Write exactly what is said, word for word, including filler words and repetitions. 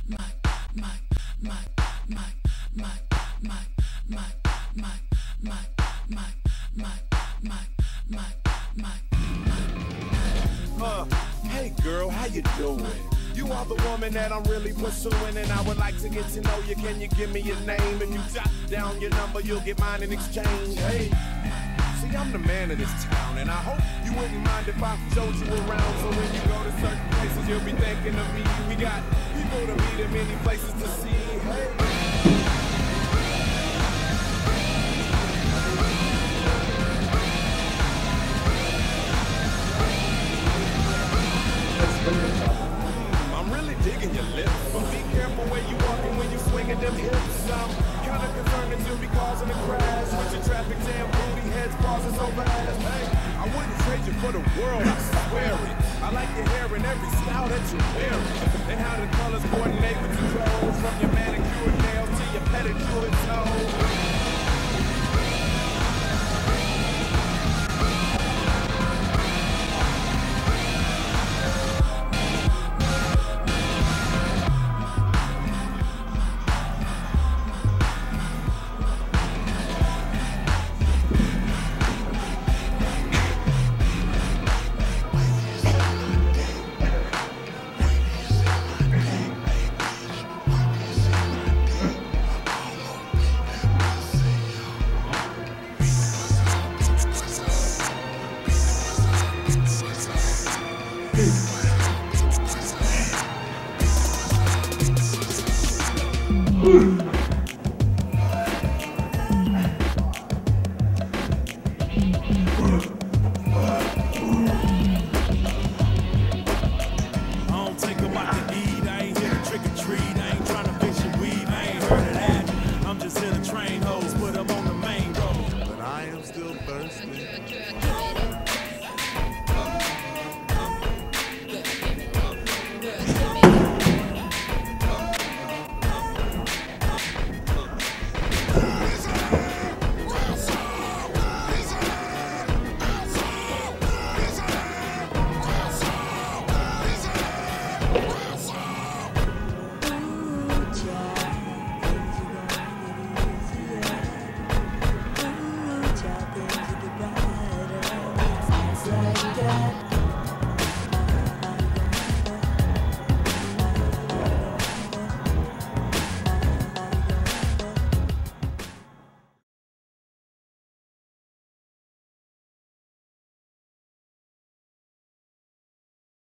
Uh, hey girl, how you doing? You are the woman that I'm really pursuing, and I would like to get to know you. Can you give me your name? If you jot down your number, you'll get mine in exchange. Hey, see, I'm the man of this town, and I hope you wouldn't mind if I showed you around. So when you go to certain places, you'll be thinking of me. We got people to meet and many places to see. Hey. I'm really digging your lips, but be careful where you walking when you swinging them hips. I'm kind of concerned that you'll be causing a crash with your traffic jam, booty heads pausing so fast. Hey, I wouldn't trade you for the world, I swear it. I like your hair and every style that you're wearing, and how the colors coordinate with your clothes, from your manicured nails to your pedicured toes. Ooh.